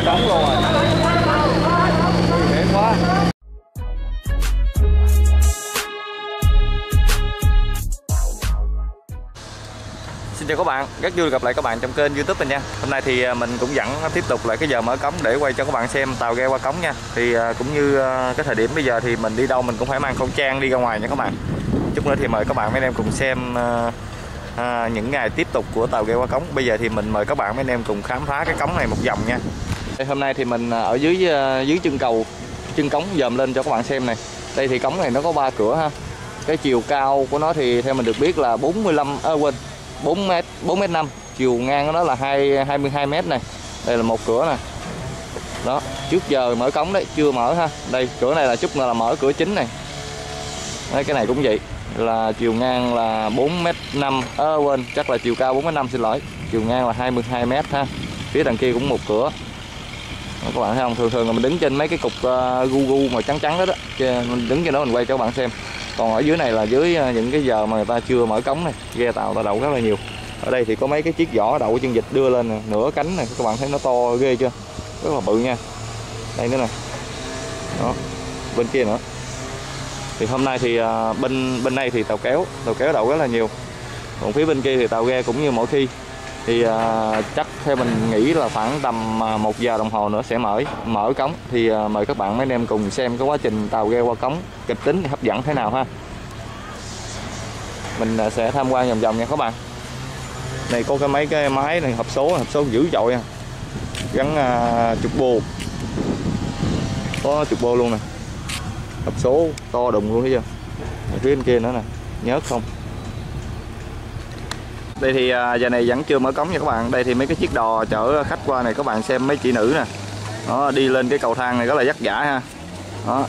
cống luôn rồi. Nguy hiểm quá. Xin chào các bạn, rất vui gặp lại các bạn trong kênh YouTube mình nha. Hôm nay thì mình cũng dẫn tiếp tục lại cái giờ mở cống để quay cho các bạn xem tàu ghe qua cống nha. Thì cũng như cái thời điểm bây giờ thì mình đi đâu mình cũng phải mang khẩu trang đi ra ngoài nha các bạn. Chút nữa thì mời các bạn mấy anh em cùng xem những ngày tiếp tục của tàu ghe qua cống. Bây giờ thì mình mời các bạn mấy anh em cùng khám phá cái cống này một vòng nha. Hôm nay thì mình ở dưới chân cống dòm lên cho các bạn xem này. Đây thì cống này nó có 3 cửa ha. Cái chiều cao của nó thì theo mình được biết là 4m5, chiều ngang của nó là 22m này. Đây là một cửa nè. Đó, trước giờ mở cống đấy, chưa mở ha. Đây, cửa này là chút nữa là mở cửa chính này. Đấy, cái này cũng vậy, là chiều ngang là 4m5, quên, chắc là chiều cao 4m5, xin lỗi. Chiều ngang là 22m ha. Phía đằng kia cũng một cửa. Đó, các bạn thấy không? Thường là mình đứng trên mấy cái cục gu mà trắng đó đó. Mình đứng trên đó mình quay cho các bạn xem. Còn ở dưới này là dưới những cái giờ mà người ta chưa mở cống này, ghe tàu ta đậu rất là nhiều. Ở đây thì có mấy cái chiếc giỏ đậu chân vịt đưa lên nè, nửa cánh này, các bạn thấy nó to ghê chưa? Rất là bự nha. Đây nữa nè. Đó, bên kia nữa. Thì hôm nay thì bên đây thì tàu kéo đậu rất là nhiều. Còn phía bên kia thì tàu ghe cũng như mỗi khi. Thì chắc theo mình nghĩ là khoảng tầm 1 giờ đồng hồ nữa sẽ mở cống. Thì mời các bạn mấy anh em cùng xem cái quá trình tàu ghe qua cống kịch tính hấp dẫn thế nào ha. Mình sẽ tham quan vòng nha các bạn. Này có mấy cái máy này, hộp số dữ dội nha. Gắn trục bô. Có trục bô luôn nè. Hộp số to đùng luôn thấy chưa. Phía bên kia nữa nè, nhớt không. Đây thì giờ này vẫn chưa mở cống nha các bạn. Đây thì mấy cái chiếc đò chở khách qua này, các bạn xem mấy chị nữ nè. Đó, đi lên cái cầu thang này rất là vất vả ha. Đó.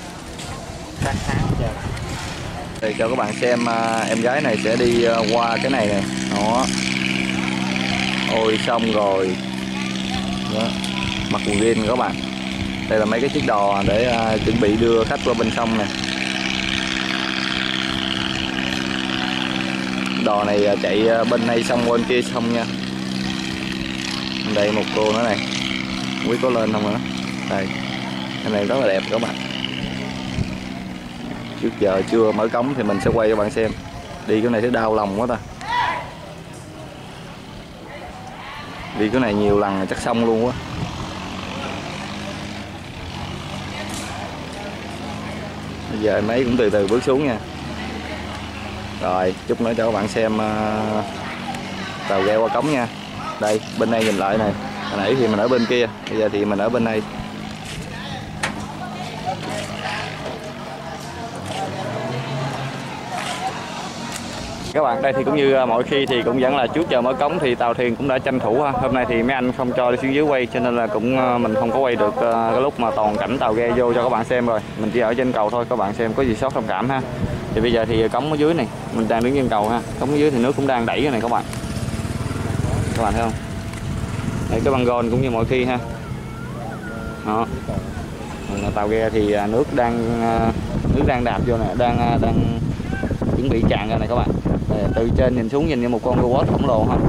Đây cho các bạn xem em gái này sẽ đi qua cái này nè. Đó. Ôi xong rồi. Đó. Mặc quần jean các bạn. Đây là mấy cái chiếc đò để chuẩn bị đưa khách qua bên sông nè. Đò này chạy bên này xong bên kia xong nha. Đây một cô nữa này, không biết có lên không nữa. Đây, cái này rất là đẹp các bạn. Trước giờ chưa mở cống thì mình sẽ quay cho bạn xem. Đi cái này sẽ đau lòng quá ta. Đi cái này nhiều lần chắc xong luôn quá. Bây giờ mấy cũng từ từ bước xuống nha. Rồi, chút nữa cho các bạn xem tàu ghe qua cống nha. Đây, bên đây nhìn lại này. Hồi nãy thì mình ở bên kia, bây giờ thì mình ở bên này. Các bạn, đây thì cũng như mọi khi thì cũng vẫn là trước giờ mở cống thì tàu thuyền cũng đã tranh thủ ha. Hôm nay thì mấy anh không cho đi xuống dưới quay cho nên là cũng mình không có quay được cái lúc mà toàn cảnh tàu ghe vô cho các bạn xem rồi. Mình chỉ ở trên cầu thôi, các bạn xem có gì sót thông cảm ha. Thì bây giờ thì cống ở dưới này, mình đang đứng trên cầu ha. Cống ở dưới thì nước cũng đang đẩy cái này các bạn. Các bạn thấy không? Đây cái băng gôn cũng như mọi khi ha. Đó. Tàu ghe thì nước đang đạp vô này, đang chuẩn bị tràn ra này các bạn. Đây, từ trên nhìn xuống nhìn như một con robot khổng lồ ha.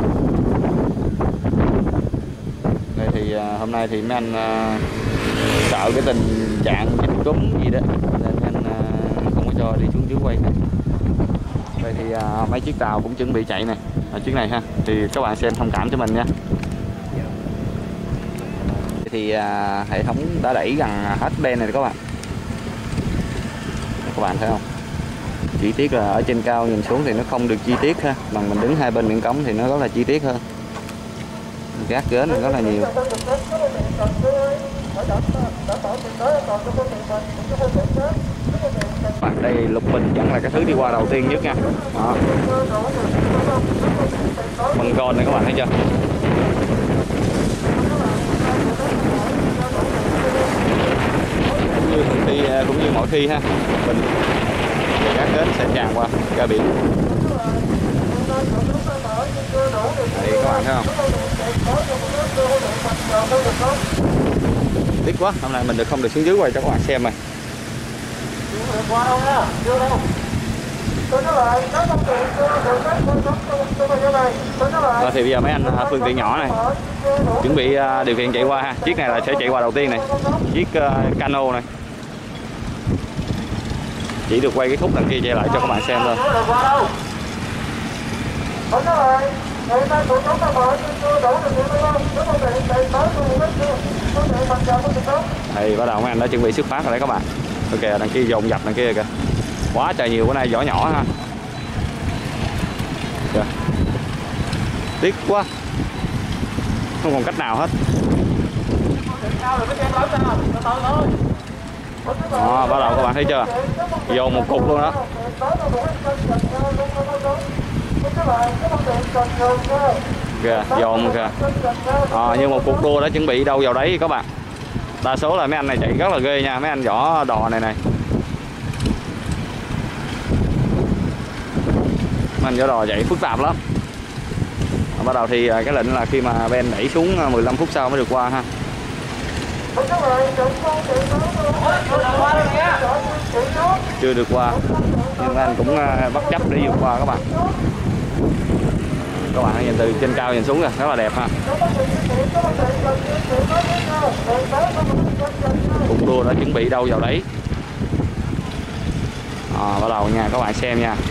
Đây thì hôm nay thì mấy anh sợ cái tình trạng dịch cúm gì đó nên anh không có cho đi xuống dưới quay này. Đây thì mấy chiếc tàu cũng chuẩn bị chạy này, ở chiếc này ha. Thì các bạn xem thông cảm cho mình nha. Thì hệ thống đã đẩy gần hết bên này các bạn. Các bạn thấy không? Chi tiết là ở trên cao nhìn xuống thì nó không được chi tiết ha. Bằng mình đứng hai bên miệng cống thì nó rất là chi tiết hơn. Gác gến rất là nhiều. Bạn đây lục bình vẫn là cái thứ đi qua đầu tiên nhất nha. Đó. Bằng gòn này các bạn thấy chưa? Cũng như mọi khi ha. Bình gác kết sẽ tràn qua ra biển. Đây các bạn thấy không? Tiếc quá, hôm nay mình không được xuống dưới quay cho các bạn xem này. Rồi thì bây giờ mấy anh phương tiện nhỏ này chuẩn bị điều khiển chạy qua ha. Chiếc này là sẽ chạy qua đầu tiên này, chiếc cano này. Chỉ được quay cái khúc đằng kia chạy lại cho các bạn xem thôi. Đây bắt đầu mấy anh đã chuẩn bị xuất phát rồi đấy các bạn. Ok, đằng kia dồn dập đằng kia kìa. Quá trời nhiều, bữa nay vỏ nhỏ ha. Kìa. Tiếc quá, không còn cách nào hết. Đó, bắt đầu các bạn thấy chưa, dồn một cục luôn đó. Kìa, dồn kìa. Như một cuộc đua đã chuẩn bị đâu vào đấy các bạn. Đa số là mấy anh này chạy rất là ghê nha, mấy anh vỏ đò này này. Mấy anh vỏ đò chạy phức tạp lắm. Bắt đầu thì cái lệnh là khi mà Ben đẩy xuống 15 phút sau mới được qua ha. Chưa được qua, nhưng anh cũng bất chấp để vượt qua các bạn. Các bạn nhìn từ trên cao nhìn xuống rồi, rất là đẹp ha. Cuộc đua đã chuẩn bị đâu vào đấy. Bắt đầu nha, các bạn xem nha.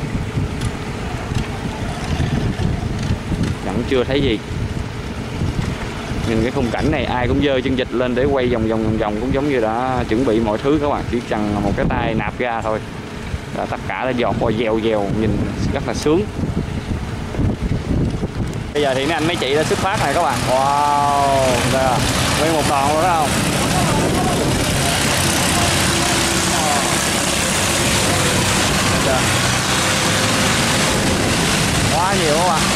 Vẫn chưa thấy gì. Nhìn cái khung cảnh này ai cũng dơ chân vịt lên để quay vòng vòng cũng giống như đã chuẩn bị mọi thứ các bạn, chỉ cần một cái tay nạp ga thôi là tất cả đã giọt qua dèo nhìn rất là sướng. Bây giờ thì mấy anh mấy chị đã xuất phát này các bạn. Wow, đây nguyên một đoàn luôn đó không? Quá nhiều các bạn.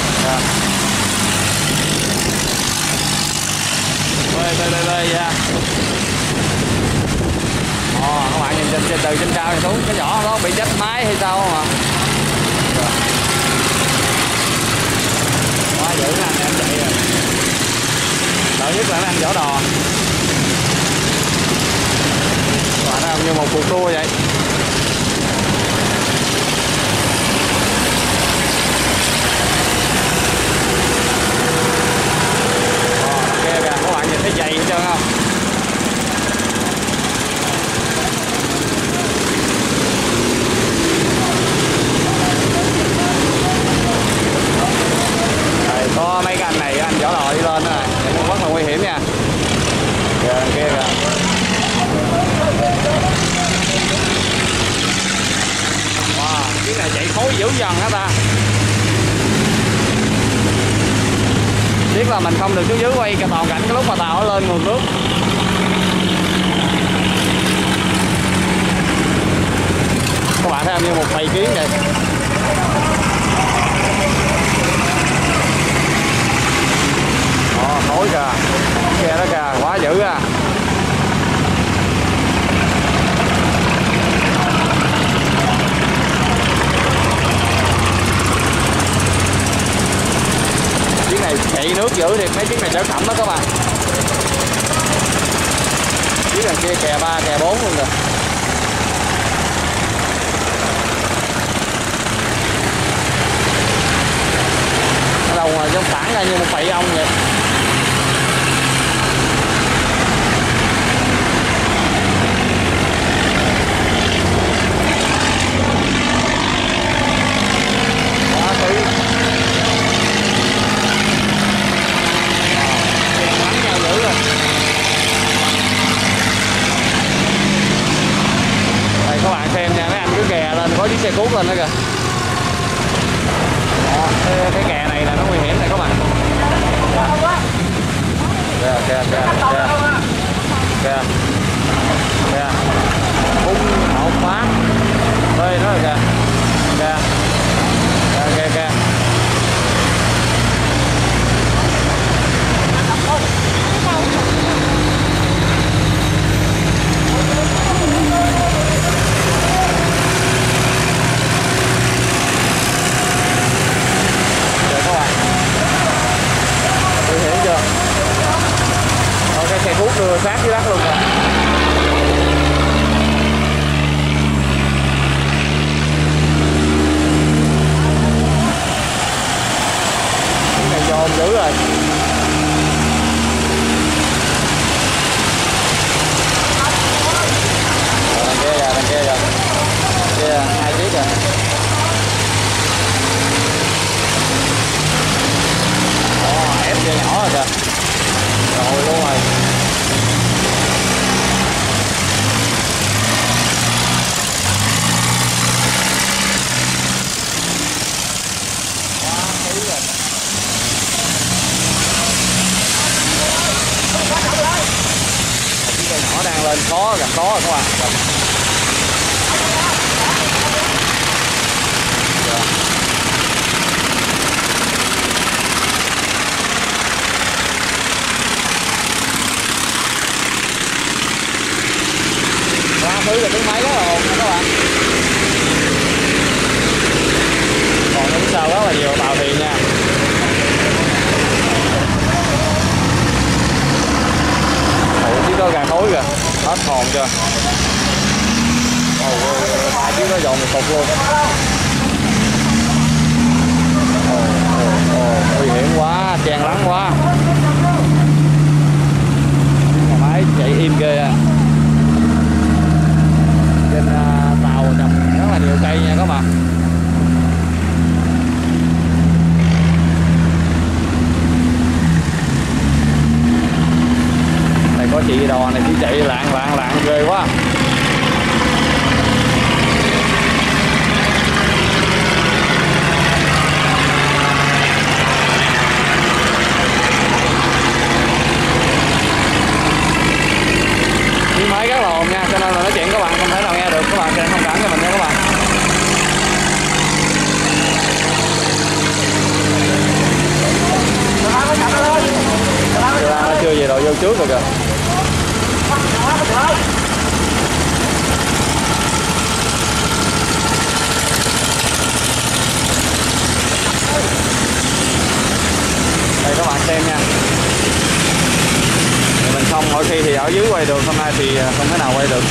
Bơi ra. Các bạn nhìn từ trên cao này xuống, cái vỏ nó bị chết máy hay sao không ạ? Quá dữ nè, anh chạy rồi. Đợi nhất là anh vỏ đò. Các bạn thấy như một cuộc đua vậy. Các bạn nhìn thấy dày hết trơn không? Đây, có mấy cái anh này, anh vỏ đò đi lên đó này, rất là nguy hiểm nha. Kìa, đằng kia kìa. Wow, chiếc này chạy khối dữ dằn hả ta? Tiếc là mình không được xuống dưới quay cái toàn cảnh cái lúc mà tàu nó lên nguồn nước. Các bạn thấy em như một bầy kiến vậy. Khối kìa, xe đó kìa, quá dữ à. Chiếc này chạy nước dữ thiệt, mấy chiếc này chở khẩm đó các bạn. Chiếc đằng kia kè 3, kè 4 luôn rồi. Ở đâu mà giống tản ra như một bầy ong vậy. Quá tí. Đây các bạn xem nha, mấy anh cứ kè lên, có chiếc xe cuốc lên đó kìa. Cái kè này là nó nguy hiểm này các bạn. Kìa. Bung một phát. Đây nó rồi kìa. Kìa. Cái xe cuốc đưa sát dưới đất luôn rồi. rồi. Đằng kia kìa, đằng kia kìa. Kia 2 chiếc kìa. Ép vô nhỏ rồi kìa. Rồi luôn rồi. Cái nhỏ đang lên khó, gặp khó rồi các bạn. Quá thứ là tiếng máy rất là ồn nha các bạn. Còn đứng sau rất là nhiều tàu thuyền nha. Ủa chứ có gà thối kìa, hết hồn chưa. Ba chiếc nó dồn một cục luôn. Nguy hiểm quá, chen lắng quá. Nhà máy chạy im ghê à. Trên tàu trồng rất là nhiều cây nha các bạn. Này có chị đò này chỉ chạy lạng ghê quá. Cái máy rất là ồn nha, cho nên là nói chuyện các bạn không thể nào nghe được, các bạn sẽ thông cảm cho mình nha các bạn. Nó chưa về đồ vô trước rồi kìa. Đây các bạn xem nha. Mình không, mỗi khi thì ở dưới quay được, hôm nay thì không thể nào quay được.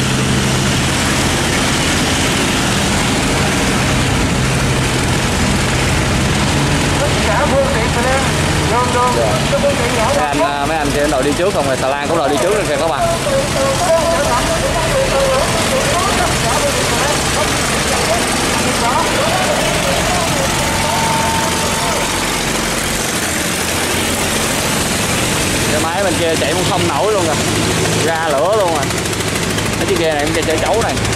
Mấy anh kia đội đi trước không, rồi Xà Lan cũng đội đi trước rồi kìa các bạn. Cái máy bên kia chạy cũng không nổi luôn rồi, ra lửa luôn rồi. Cái chiếc ghe này cũng chạy chấu này.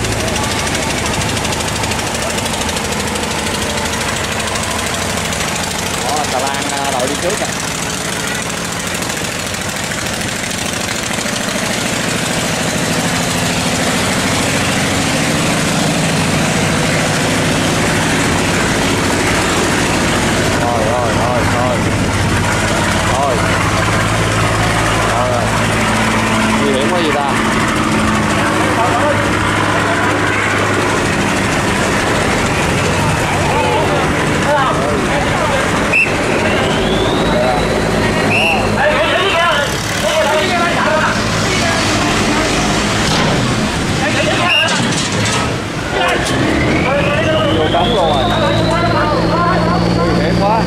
Đó, Xà Lan đội đi trước nè. Nguy hiểm quá gì ta. Vô cống luôn rồi. Nguy hiểm quá.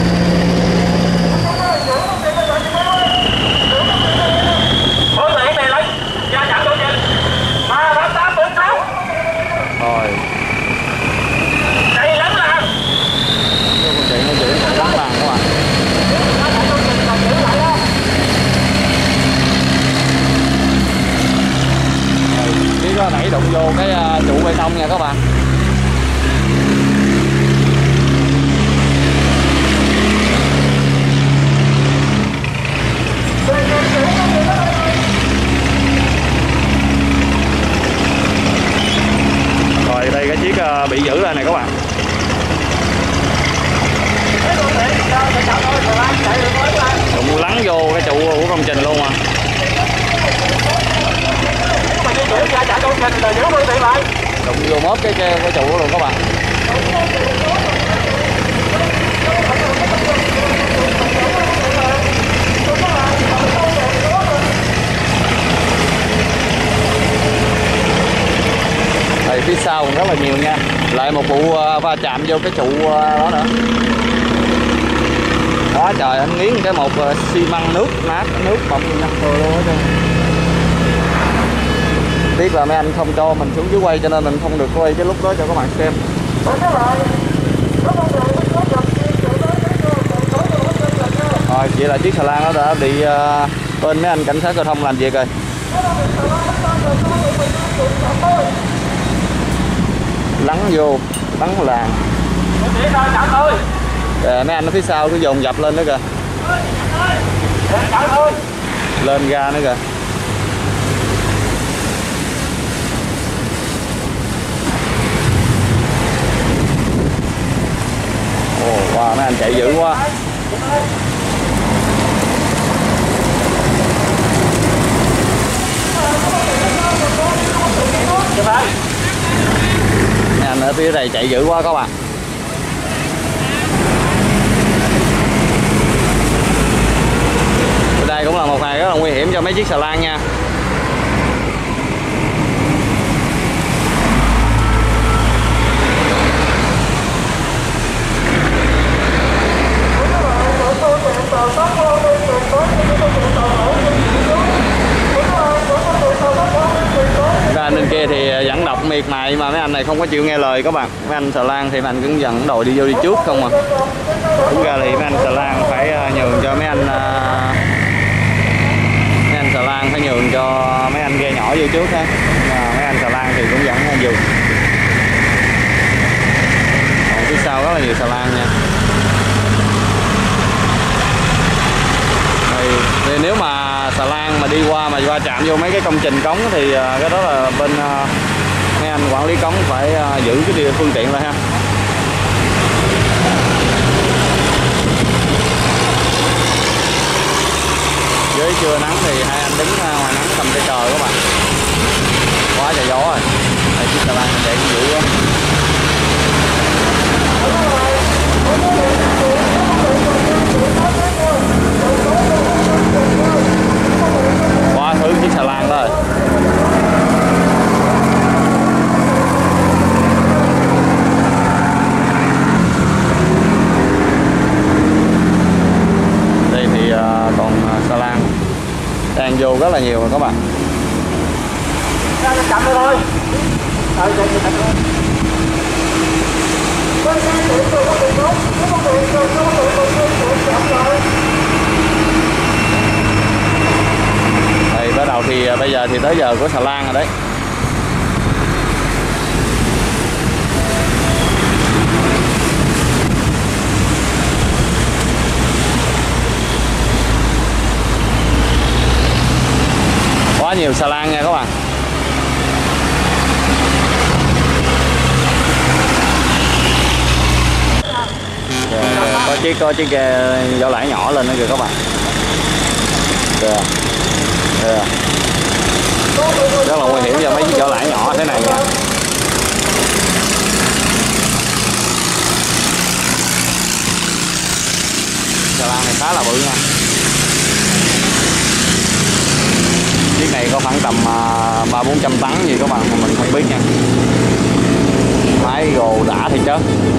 Rồi. Đây lắm là. Cái con chuyện nó chữ phải lắm làng các bạn. Chỉ có nãy đụng vô cái trụ bê tông nha các bạn. Rồi đây cái chiếc bị giữ lại này các bạn. Đụng lắng vô cái trụ của công trình luôn à. Đụng vô mốt cái trụ luôn các bạn. Đây phía sau cũng rất là nhiều nha. Lại một vụ va chạm vô cái trụ đó nữa. Quá trời, anh nghiến cái một xi măng nước nát, nước bọng nhăn rồi luôn á. Tiếc là mấy anh không cho mình xuống dưới quay cho nên mình không được quay cái lúc đó cho các bạn xem. Rồi, vậy là chiếc xà lan nó đã bị bên mấy anh cảnh sát giao thông làm việc rồi. Lắng vô, lắng làng. Kìa, mấy anh ở phía sau cứ dồn dập lên nữa kìa. Lên ga nữa kìa. Ồ, wow, mấy anh chạy dữ quá. Mấy anh ở phía này chạy dữ quá các bạn. Đây cũng là một ngày rất là nguy hiểm cho mấy chiếc xà lan nha. Các anh bên kia thì dẫn đọc miệt mài mà mấy anh này không có chịu nghe lời các bạn. Mấy anh xà lan thì mấy anh cũng dẫn đòi đi vô đi trước không à. Đúng ra thì mấy anh xà lan phải nhường cho mấy anh xà lan phải nhường cho mấy anh ghe nhỏ vô trước ha. Mấy anh xà lan thì cũng vẫn dừng. Còn phía sau rất là nhiều xà lan nha. Thì nếu mà xà lan mà đi qua mà va chạm vô mấy cái công trình cống thì cái đó là bên mấy anh quản lý cống phải giữ cái phương tiện lại ha. Với trưa nắng thì hai anh đứng ngoài nắng cầm cây cờ các bạn. Quá trời gió rồi. Đây chiếc xà lan chạy cũng dữ quá. Quá thứ chiếc xà lan đó rồi. Đây thì còn xà lan đang vô rất là nhiều rồi các bạn. Chậm thôi. Đây bắt đầu thì bây giờ thì tới giờ của xà lan rồi đấy. Quá nhiều xà lan nha các bạn. Có chiếc vỏ lãi nhỏ lên nữa kìa các bạn. Kìa. Kìa. Rất là nguy hiểm cho mấy chiếc vỏ lãi nhỏ thế này nha. Xà lan này khá là bự nha. Chiếc này có khoảng tầm 300-400 tấn gì các bạn mà mình không biết nha. Máy gồ đã thì chứ.